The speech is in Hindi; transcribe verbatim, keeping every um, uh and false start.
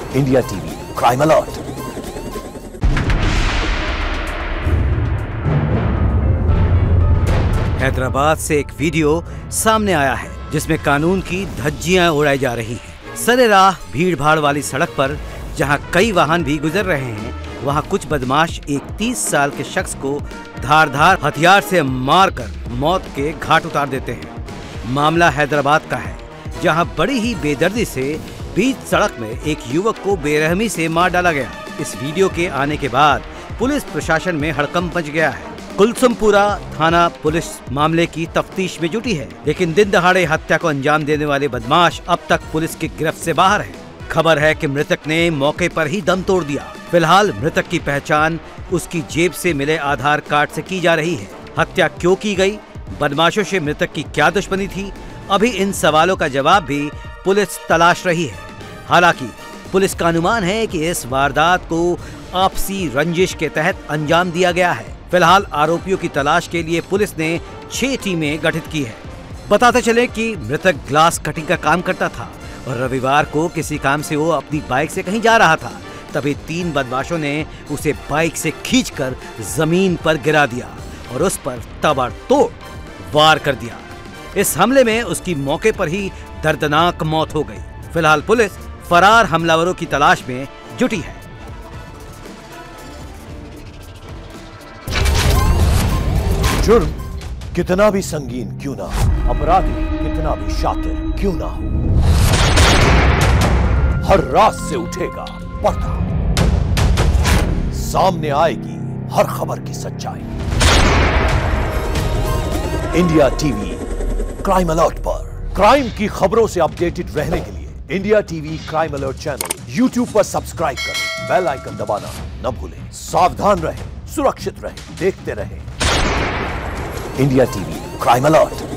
India TV crime alert. Hyderabad से एक वीडियो सामने आया है जिसमें कानून की धज्जियां उड़ाई जा रही हैं। सरेराह भीड़ भाड़ वाली सड़क पर जहां कई वाहन भी गुजर रहे हैं, वहां कुछ बदमाश एक तीस साल के शख्स को धारदार हथियार से मारकर मौत के घाट उतार देते हैं। मामला हैदराबाद का है, जहां बड़ी ही बेदर्दी से बीच सड़क में एक युवक को बेरहमी से मार डाला गया। इस वीडियो के आने के बाद पुलिस प्रशासन में हड़कंप मच गया है। कुलसुमपुरा थाना पुलिस मामले की तफ्तीश में जुटी है, लेकिन दिन दहाड़े हत्या को अंजाम देने वाले बदमाश अब तक पुलिस की गिरफ्त से बाहर है। खबर है कि मृतक ने मौके पर ही दम तोड़ दिया। फिलहाल मृतक की पहचान उसकी जेब से मिले आधार कार्ड से की जा रही है। हत्या क्यों की गई, बदमाशों से मृतक की क्या दुश्मनी थी, अभी इन सवालों का जवाब भी पुलिस तलाश रही है। हालांकि पुलिस का अनुमान है कि इस वारदात को आपसी रंजिश के तहत अंजाम दिया गया है। फिलहाल आरोपियों की तलाश के लिए पुलिस ने छह टीमें गठित की है। बताते चले कि मृतक ग्लास कटिंग का काम करता था और रविवार को किसी काम से वो अपनी बाइक से कहीं जा रहा था। तभी तीन बदमाशों ने उसे बाइक से खींचकर जमीन पर गिरा दिया और उस पर ताबड़तोड़ वार कर दिया। इस हमले में उसकी मौके पर ही दर्दनाक मौत हो गई। फिलहाल पुलिस फरार हमलावरों की तलाश में जुटी है। जुर्म कितना भी संगीन क्यों ना हो, अपराधी कितना भी शातिर क्यों ना हो, हर रात से उठेगा पर्दा, सामने आएगी हर खबर की सच्चाई। इंडिया टीवी क्राइम अलर्ट पर क्राइम की खबरों से अपडेटेड रहने के लिए India TV crime alert channel YouTube पर सब्सक्राइब करें, बेल आइकन दबाना न भूलें। सावधान रहें, सुरक्षित रहें, देखते रहें इंडिया टीवी क्राइम अलर्ट।